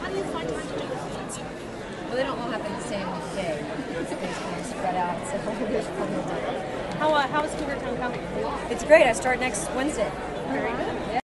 How do you find time to do this? Well, they don't all happen the same day. It's kind of spread out, so there's plenty of time. How is Cougar Town coming? It's great. I start next Wednesday. Very good.